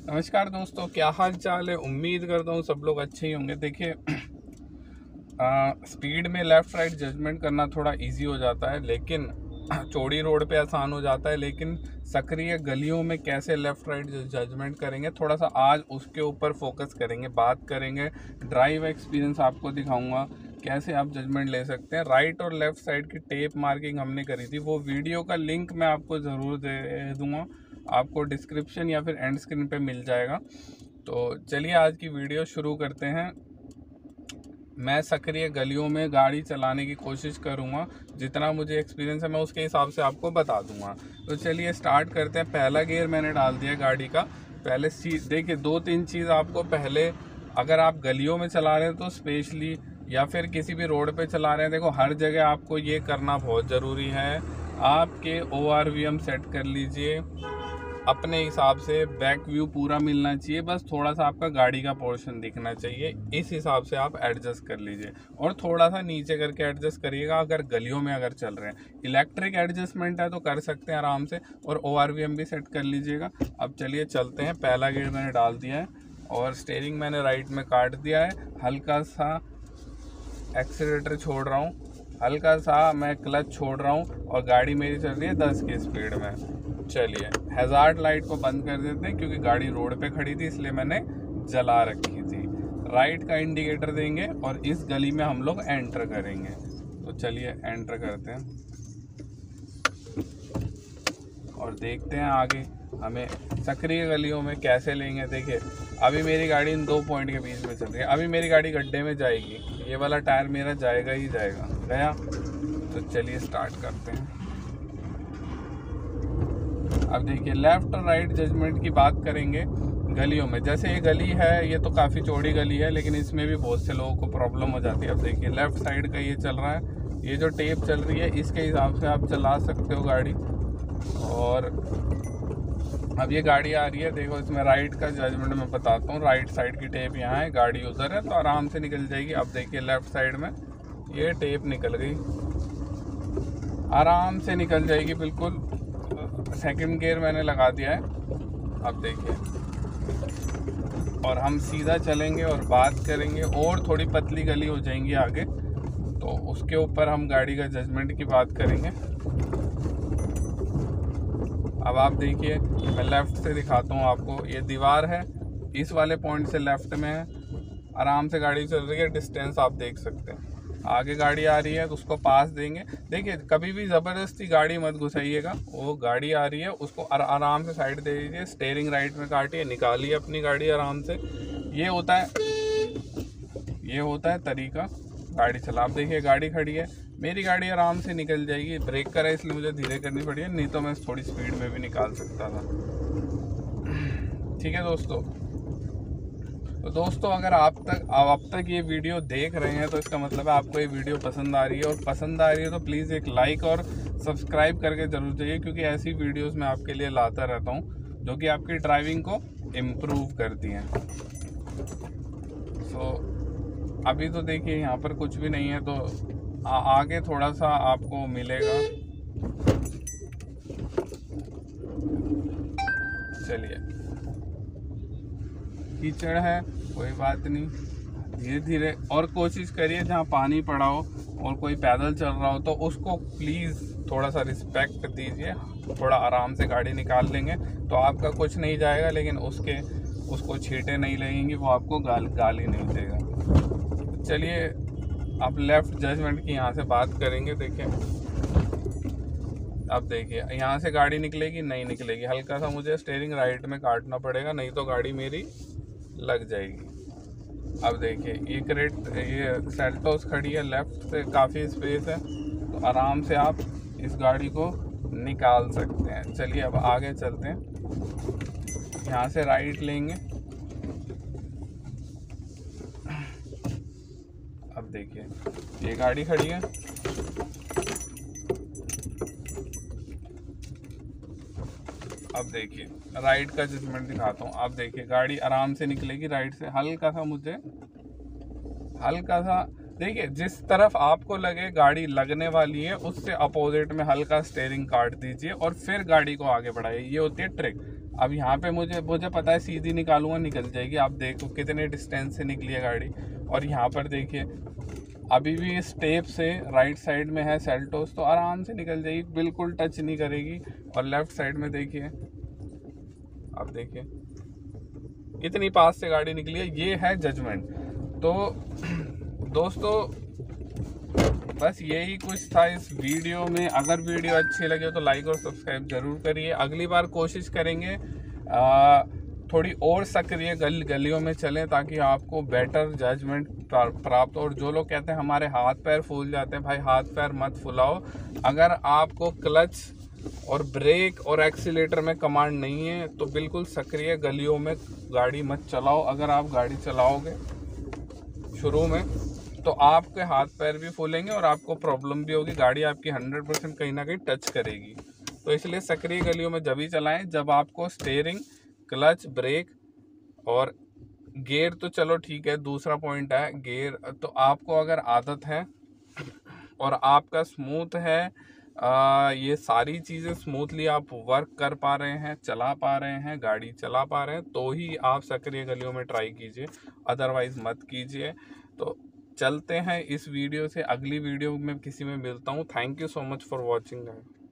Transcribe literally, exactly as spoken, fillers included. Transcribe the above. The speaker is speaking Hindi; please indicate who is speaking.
Speaker 1: नमस्कार दोस्तों, क्या हाल चाल है। उम्मीद करता हूँ सब लोग अच्छे ही होंगे। देखिए, स्पीड में लेफ़्ट राइट जजमेंट करना थोड़ा इजी हो जाता है, लेकिन चौड़ी रोड पे आसान हो जाता है। लेकिन सक्रिय गलियों में कैसे लेफ़्ट राइट जजमेंट करेंगे, थोड़ा सा आज उसके ऊपर फोकस करेंगे, बात करेंगे। ड्राइव एक्सपीरियंस आपको दिखाऊंगा कैसे आप जजमेंट ले सकते हैं। राइट और लेफ़्ट साइड की टेप मार्किंग हमने करी थी, वो वीडियो का लिंक मैं आपको ज़रूर दे दूँगा, आपको डिस्क्रिप्शन या फिर एंड स्क्रीन पे मिल जाएगा। तो चलिए आज की वीडियो शुरू करते हैं। मैं सक्रिय गलियों में गाड़ी चलाने की कोशिश करूँगा, जितना मुझे एक्सपीरियंस है मैं उसके हिसाब से आपको बता दूँगा। तो चलिए स्टार्ट करते हैं। पहला गियर मैंने डाल दिया गाड़ी का। पहले सी देखिए, दो तीन चीज़ आपको पहले, अगर आप गलियों में चला रहे हैं तो स्पेशली, या फिर किसी भी रोड पे चला रहे हैं, देखो हर जगह आपको ये करना बहुत ज़रूरी है। आपके O R V M set कर लीजिए अपने हिसाब से, बैक व्यू पूरा मिलना चाहिए, बस थोड़ा सा आपका गाड़ी का पोर्शन दिखना चाहिए, इस हिसाब से आप एडजस्ट कर लीजिए। और थोड़ा सा नीचे करके एडजस्ट करिएगा अगर गलियों में अगर चल रहे हैं। इलेक्ट्रिक एडजस्टमेंट है तो कर सकते हैं आराम से, और ओ आर वी एम भी सेट कर लीजिएगा। अब चलिए चलते हैं। पहला गियर मैंने डाल दिया है और स्टेयरिंग मैंने राइट में काट दिया है। हल्का सा एक्सीलरेटर छोड़ रहा हूँ, हल्का सा मैं क्लच छोड़ रहा हूँ, और गाड़ी मेरी चल रही है दस की स्पीड में। चलिए हैजार्ड लाइट को बंद कर देते हैं, क्योंकि गाड़ी रोड पे खड़ी थी इसलिए मैंने जला रखी थी। राइट का इंडिकेटर देंगे और इस गली में हम लोग एंटर करेंगे। तो चलिए एंटर करते हैं और देखते हैं आगे हमें सक्रिय गलियों में कैसे लेंगे। देखिए अभी मेरी गाड़ी इन दो पॉइंट के बीच में चल रही है, अभी मेरी गाड़ी गड्ढे में जाएगी, ये वाला टायर मेरा जाएगा ही जाएगा। गया। तो चलिए स्टार्ट करते हैं। अब देखिए, लेफ़्ट और राइट जजमेंट की बात करेंगे गलियों में। जैसे ये गली है, ये तो काफ़ी चौड़ी गली है, लेकिन इसमें भी बहुत से लोगों को प्रॉब्लम हो जाती है। अब देखिए लेफ़्ट साइड का ये चल रहा है, ये जो टेप चल रही है इसके हिसाब से आप चला सकते हो गाड़ी। और अब ये गाड़ी आ रही है, देखो इसमें राइट का जजमेंट मैं बताता हूँ। राइट साइड की टेप यहाँ है, गाड़ी उधर है, तो आराम से निकल जाएगी। अब देखिए लेफ़्ट साइड में ये टेप निकल गई, आराम से निकल जाएगी बिल्कुल। सेकंड गियर मैंने लगा दिया है। अब देखिए, और हम सीधा चलेंगे और बात करेंगे। और थोड़ी पतली गली हो जाएंगी आगे, तो उसके ऊपर हम गाड़ी का जजमेंट की बात करेंगे। अब आप देखिए, मैं लेफ़्ट से दिखाता हूँ आपको। ये दीवार है, इस वाले पॉइंट से लेफ़्ट में है, आराम से गाड़ी चल रही है। डिस्टेंस आप देख सकते हैं, आगे गाड़ी आ रही है तो उसको पास देंगे। देखिए कभी भी ज़बरदस्ती गाड़ी मत घुसाइएगा, वो गाड़ी आ रही है उसको आराम से साइड दे दीजिए। स्टेयरिंग राइट में काटिए, निकालिए अपनी गाड़ी आराम से। ये होता है ये होता है तरीका गाड़ी चला। आप देखिए गाड़ी खड़ी है, मेरी गाड़ी आराम से निकल जाएगी। ब्रेक करा इसलिए मुझे धीरे करनी पड़ी है, नहीं तो मैं थोड़ी स्पीड में भी निकाल सकता था। ठीक है दोस्तों। तो दोस्तों, अगर आप तक आप अब तक ये वीडियो देख रहे हैं तो इसका मतलब है आपको ये वीडियो पसंद आ रही है, और पसंद आ रही है तो प्लीज़ एक लाइक और सब्सक्राइब करके ज़रूर जाइए, क्योंकि ऐसी वीडियोस मैं आपके लिए लाता रहता हूँ जो कि आपकी ड्राइविंग को इम्प्रूव करती हैं। सो अभी तो देखिए यहाँ पर कुछ भी नहीं है, तो आ, आगे थोड़ा सा आपको मिलेगा। चलिए, कीचड़ है कोई बात नहीं, धीरे धीरे। और कोशिश करिए जहाँ पानी पड़ा हो और कोई पैदल चल रहा हो तो उसको प्लीज़ थोड़ा सा रिस्पेक्ट दीजिए। थोड़ा आराम से गाड़ी निकाल लेंगे तो आपका कुछ नहीं जाएगा, लेकिन उसके उसको छींटे नहीं लगेंगी, वो आपको गाल गाली नहीं देगा। चलिए अब लेफ़्ट जजमेंट की यहाँ से बात करेंगे। देखिए अब देखिए, यहाँ से गाड़ी निकलेगी नहीं निकलेगी, हल्का सा मुझे स्टेयरिंग राइट में काटना पड़ेगा, नहीं तो गाड़ी मेरी लग जाएगी। अब देखिए ये क्रेट ये सेल्टोस खड़ी है, लेफ़्ट से काफ़ी स्पेस है, तो आराम से आप इस गाड़ी को निकाल सकते हैं। चलिए अब आगे चलते हैं। यहाँ से राइट लेंगे। अब देखिए ये गाड़ी खड़ी है, अब देखिए राइट का जजमेंट दिखाता हूँ। अब देखिए गाड़ी आराम से निकलेगी राइट से, हल्का सा मुझे हल्का सा देखिए जिस तरफ आपको लगे गाड़ी लगने वाली है उससे अपोजिट में हल्का स्टेयरिंग काट दीजिए और फिर गाड़ी को आगे बढ़ाइए। ये होती है ट्रिक। अब यहाँ पे मुझे मुझे पता है सीधी निकालूंगा निकल जाएगी। आप देखो कितने डिस्टेंस से निकली है गाड़ी। और यहाँ पर देखिए अभी भी स्टेप से राइट साइड में है सेल्टोस, तो आराम से निकल जाएगी, बिल्कुल टच नहीं करेगी। और लेफ्ट साइड में देखिए, आप देखिए इतनी पास से गाड़ी निकली है, ये है जजमेंट। तो दोस्तों बस यही कुछ था इस वीडियो में। अगर वीडियो अच्छी लगे तो लाइक और सब्सक्राइब जरूर करिए। अगली बार कोशिश करेंगे आ, थोड़ी और सक्रिय गल गलियों में चलें ताकि आपको बेटर जजमेंट प्राप्त हो। और जो लोग कहते हैं हमारे हाथ पैर फूल जाते हैं, भाई हाथ पैर मत फुलाओ। अगर आपको क्लच और ब्रेक और एक्सीलेटर में कमांड नहीं है तो बिल्कुल सक्रिय गलियों में गाड़ी मत चलाओ। अगर आप गाड़ी चलाओगे शुरू में तो आपके हाथ पैर भी फूलेंगे और आपको प्रॉब्लम भी होगी, गाड़ी आपकी हंड्रेड परसेंट कहीं ना कहीं टच करेगी। तो इसलिए सक्रिय गलियों में जब ही चलाएं जब आपको स्टीयरिंग, क्लच, ब्रेक और गियर, तो चलो ठीक है दूसरा पॉइंट है गियर, तो आपको अगर आदत है और आपका स्मूथ है, आ, ये सारी चीज़ें स्मूथली आप वर्क कर पा रहे हैं, चला पा रहे हैं, गाड़ी चला पा रहे हैं, तो ही आप सक्रिय गलियों में ट्राई कीजिए, अदरवाइज मत कीजिए। तो चलते हैं इस वीडियो से अगली वीडियो में किसी में मिलता हूँ। Thank you so much for watching.